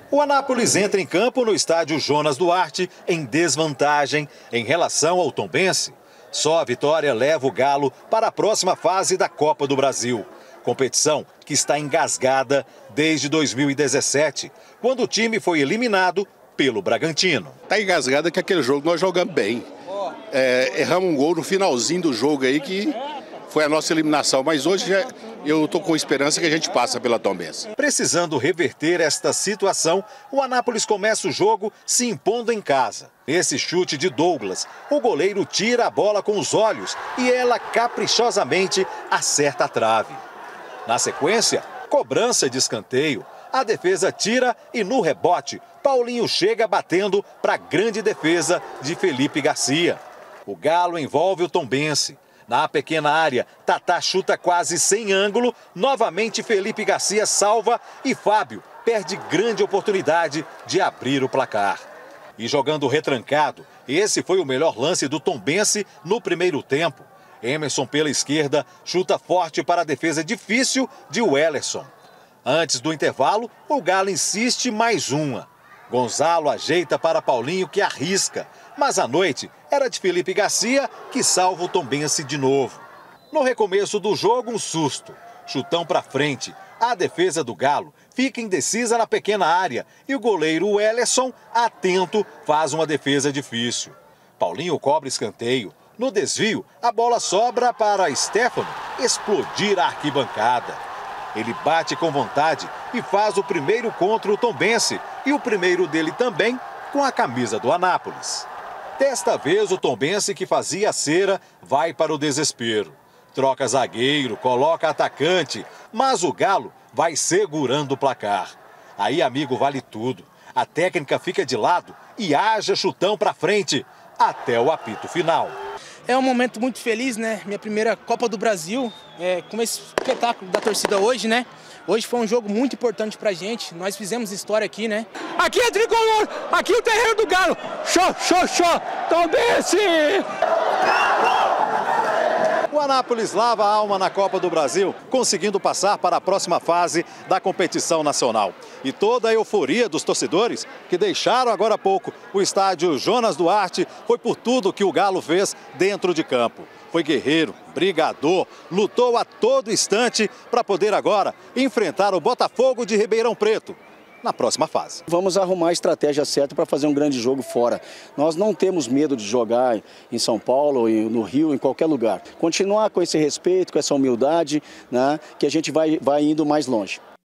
O Anápolis entra em campo no estádio Jonas Duarte em desvantagem em relação ao Tombense. Só a vitória leva o Galo para a próxima fase da Copa do Brasil. Competição que está engasgada desde 2017, quando o time foi eliminado pelo Bragantino. Está engasgada que aquele jogo nós jogamos bem. Erramos um gol no finalzinho do jogo aí que foi a nossa eliminação, mas hoje eu estou com esperança que a gente passa pela Tombense. Precisando reverter esta situação, o Anápolis começa o jogo se impondo em casa. Nesse chute de Douglas, o goleiro tira a bola com os olhos e ela caprichosamente acerta a trave. Na sequência, cobrança de escanteio. A defesa tira e no rebote, Paulinho chega batendo para a grande defesa de Felipe Garcia. O Galo envolve o Tombense. Na pequena área, Tatá chuta quase sem ângulo. Novamente Felipe Garcia salva e Fábio perde grande oportunidade de abrir o placar. E jogando retrancado, esse foi o melhor lance do Tombense no primeiro tempo. Emerson pela esquerda chuta forte para a defesa difícil de Wellerson. Antes do intervalo, o Galo insiste mais uma. Gonzalo ajeita para Paulinho que arrisca, mas à noite era de Felipe Garcia que salva o Tombense de novo. No recomeço do jogo, um susto. Chutão para frente. A defesa do Galo fica indecisa na pequena área e o goleiro Wellerson, atento, faz uma defesa difícil. Paulinho cobra escanteio. No desvio, a bola sobra para Stefano explodir a arquibancada. Ele bate com vontade e faz o primeiro contra o Tombense e o primeiro dele também com a camisa do Anápolis. Desta vez, o Tombense, que fazia a cera, vai para o desespero. Troca zagueiro, coloca atacante, mas o Galo vai segurando o placar. Aí, amigo, vale tudo. A técnica fica de lado e haja chutão para frente até o apito final. É um momento muito feliz, né? Minha primeira Copa do Brasil, com esse espetáculo da torcida hoje, né? Hoje foi um jogo muito importante pra gente, nós fizemos história aqui, né? Aqui é tricolor, aqui é o terreiro do Galo. Show, show, show, Tombense! O Anápolis lava a alma na Copa do Brasil, conseguindo passar para a próxima fase da competição nacional. E toda a euforia dos torcedores que deixaram agora há pouco o estádio Jonas Duarte foi por tudo que o Galo fez dentro de campo. Foi guerreiro, brigador, lutou a todo instante para poder agora enfrentar o Botafogo de Ribeirão Preto na próxima fase. Vamos arrumar a estratégia certa para fazer um grande jogo fora. Nós não temos medo de jogar em São Paulo, no Rio, em qualquer lugar. Continuar com esse respeito, com essa humildade, né, que a gente vai indo mais longe.